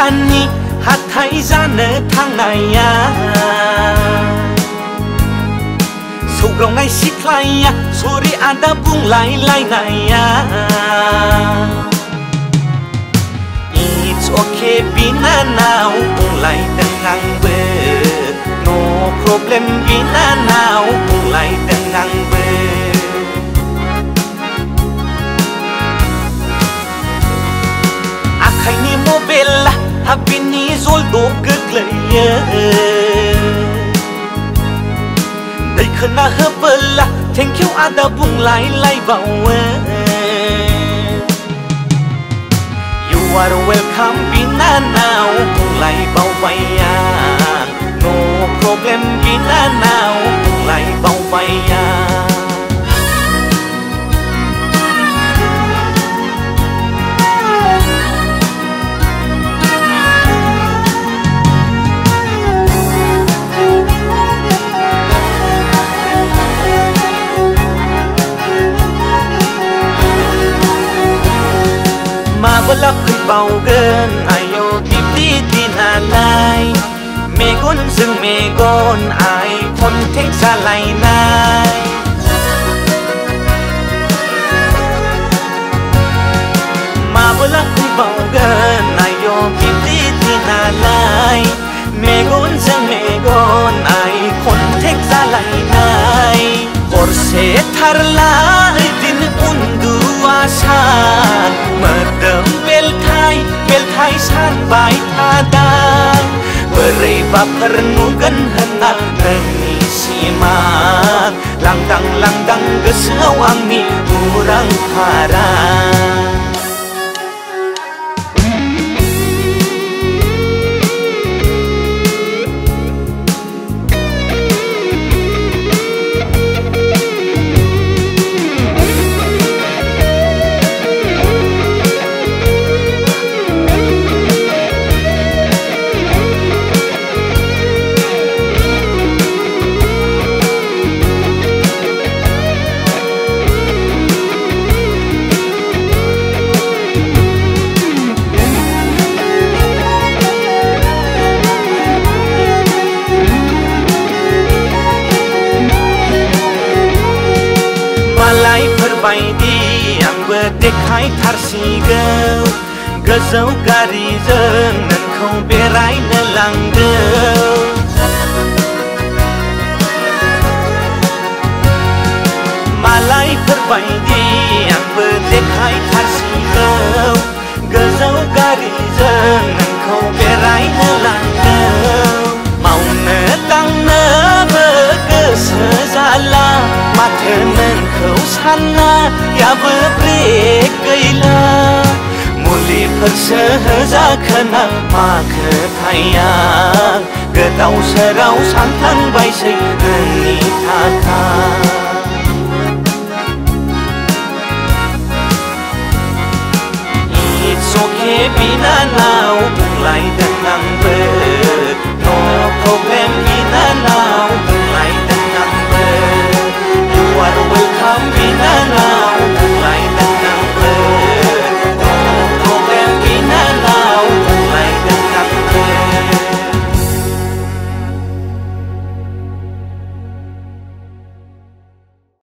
गोदाननि हाथाय जानो थांनाया सौग्रावनाय सिख्लाया सरि आदा बुंलायलायनाया It's okay बिनानाव बुंलायदों आंबो No problem बिनानाव बुंलायदों आंबो आखाइनि मबाइला हाबिनि जलद' गोग्लैयो दैखोना होबोला थेंक इउ आदा बुंलायलायबावो You are welcome बिनानाव बुंलायबावबाय आं No problem बिनानाव बुंलायबावबाय आं माबोला फैबावगोन आयौ बिब्दि दिनालाय मेगनजों मेगन आइ कन्टेक्ट जालायनाय माबोला फैबावगोन आयौ बिब्दि दिनालाय मेगनजों मेगन आइ कन्टेक्ट जालायनाय हरसे थारला दिन उन्दुआ सान मोदोम बेलथाय सानबाय थादां बोरैबाफोर नुगोन होनना नोंनि सिमां लांदां गोसोआव आंनि उरां भारा मालायफोरबायदि आंबो देखायथारसिगौ गोजौ गारिजों नोंखौ बेरायनो लांगौ मालायफोरबायदि आंबो देखायथारसिगौ गोजौ गारिजों नोंखौ बेरायनो लांगौ मावनो दांनोबो गोसो जाला माथो नोंखौ साननायाबो ब्रेक गैला मुलिफोरसो होजाखोना माखो थाया गोदाव सोराव सानफ्लांबायसै नोंनि थाखाय